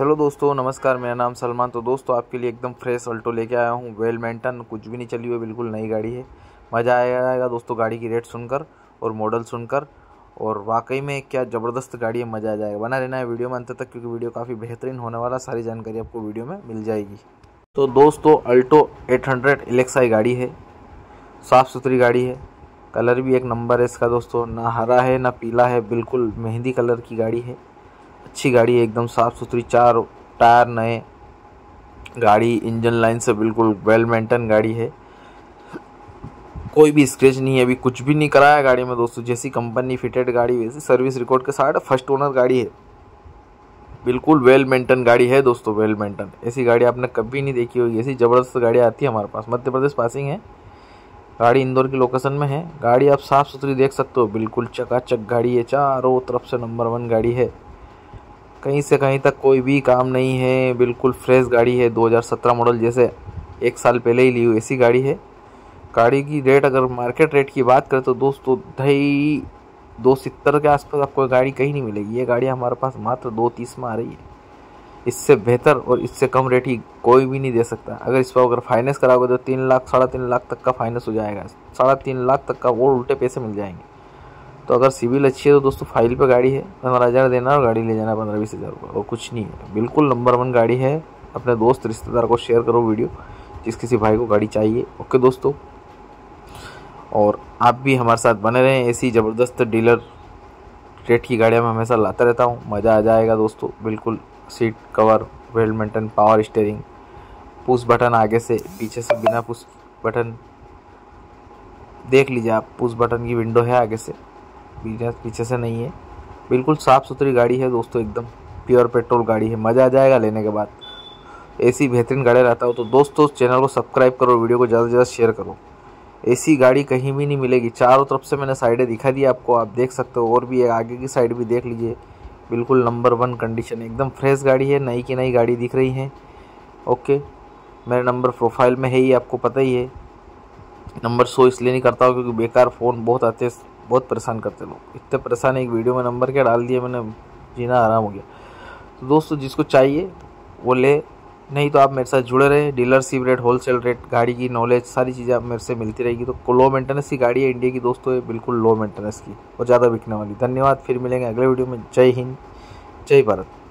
Hello दोस्तों, नमस्कार। मेरा नाम सलमान। तो दोस्तों आपके लिए एकदम फ्रेश अल्टो लेके आया हूँ। वेल मेंटेन, कुछ भी नहीं चली हुई, बिल्कुल नई गाड़ी है। मज़ा आएगा दोस्तों गाड़ी की रेट सुनकर और मॉडल सुनकर। और वाकई में क्या ज़बरदस्त गाड़ी है, मज़ा आ जाएगा। बना रहना है वीडियो में अंत तक, क्योंकि वीडियो काफ़ी बेहतरीन होने वाला। सारी जानकारी आपको वीडियो में मिल जाएगी। तो दोस्तों अल्टो 800 LXi गाड़ी है, साफ़ सुथरी गाड़ी है। कलर भी एक नंबर है इसका दोस्तों, ना हरा है ना पीला है, बिल्कुल मेहंदी कलर की गाड़ी है। अच्छी गाड़ी है, एकदम साफ़ सुथरी, 4 टायर नए। गाड़ी इंजन लाइन से बिल्कुल वेल मेंटेन गाड़ी है। कोई भी स्क्रैच नहीं है, अभी कुछ भी नहीं कराया गाड़ी में दोस्तों। जैसी कंपनी फिटेड गाड़ी वैसी सर्विस रिकॉर्ड के साथ फर्स्ट ओनर गाड़ी है। बिल्कुल वेल मेंटेन गाड़ी है दोस्तों, वेल मेंटेन। ऐसी गाड़ी आपने कभी नहीं देखी होगी। ऐसी ज़बरदस्त गाड़ी आती है हमारे पास। मध्य प्रदेश पासिंग है गाड़ी, इंदौर की लोकेशन में है। गाड़ी आप साफ़ सुथरी देख सकते हो, बिल्कुल चकाचक गाड़ी है। चारों तरफ से नंबर 1 गाड़ी है, कहीं से कहीं तक कोई भी काम नहीं है। बिल्कुल फ्रेश गाड़ी है, 2017 मॉडल, जैसे 1 साल पहले ही ली हुई ऐसी गाड़ी है। गाड़ी की रेट अगर मार्केट रेट की बात करें तो दोस्तों 270 के आसपास आपको गाड़ी कहीं नहीं मिलेगी। ये गाड़ी हमारे पास मात्र 230 में आ रही है। इससे बेहतर और इससे कम रेट ही कोई भी नहीं दे सकता। अगर इस पर अगर फाइनेंस कराओगे तो 3 लाख 3.5 लाख तक का फाइनेंस हो जाएगा। 3.5 लाख तक का और उल्टे पैसे मिल जाएंगे। तो अगर सिविल अच्छी है तो दोस्तों फाइल पे गाड़ी है, 15,000 देना और गाड़ी ले जाना 15-20 हज़ार रुपये, और कुछ नहीं है। बिल्कुल नंबर 1 गाड़ी है। अपने दोस्त रिश्तेदार को शेयर करो वीडियो, जिस किसी भाई को गाड़ी चाहिए। ओके दोस्तों, और आप भी हमारे साथ बने रहें। ऐसी ज़बरदस्त डीलर रेट की गाड़ियाँ मैं हमेशा लाता रहता हूँ। मज़ा आ जाएगा दोस्तों। बिल्कुल seat cover, well maintain, power steering, push button आगे से, पीछे से बिना पुश बटन। देख लीजिए आप, पुश बटन की विंडो है आगे से, पीछे से नहीं है। बिल्कुल साफ़ सुथरी गाड़ी है दोस्तों, एकदम प्योर पेट्रोल गाड़ी है। मज़ा आ जाएगा लेने के बाद। ऐसी बेहतरीन गाड़ी रहता हो तो दोस्तों चैनल को सब्सक्राइब करो, वीडियो को ज़्यादा से ज़्यादा शेयर करो। ऐसी गाड़ी कहीं भी नहीं मिलेगी। चारों तरफ से मैंने साइडें दिखा दी आपको, आप देख सकते हो। और भी आगे की साइड भी देख लीजिए, बिल्कुल नंबर 1 कंडीशन, एकदम फ्रेश गाड़ी है। नई की नई गाड़ी दिख रही है। ओके, मेरा नंबर प्रोफाइल में है ही, आपको पता ही है। नंबर शो इसलिए नहीं करता हूँ क्योंकि बेकार फ़ोन बहुत आते हैं, बहुत परेशान करते लोग। इतने परेशान, एक वीडियो में नंबर क्या डाल दिया मैंने, जीना आराम हो गया। तो दोस्तों जिसको चाहिए वो ले, नहीं तो आप मेरे साथ जुड़े रहे। डीलरशिप रेट, होलसेल रेट, गाड़ी की नॉलेज, सारी चीज़ें आप मेरे से मिलती रहेगी। तो लो मेंटेनेंस की गाड़ी है इंडिया की दोस्तों, ये बिल्कुल लो मेंटेनेंस की और ज़्यादा बिकने वाली। धन्यवाद, फिर मिलेंगे अगले वीडियो में। जय हिंद, जय भारत।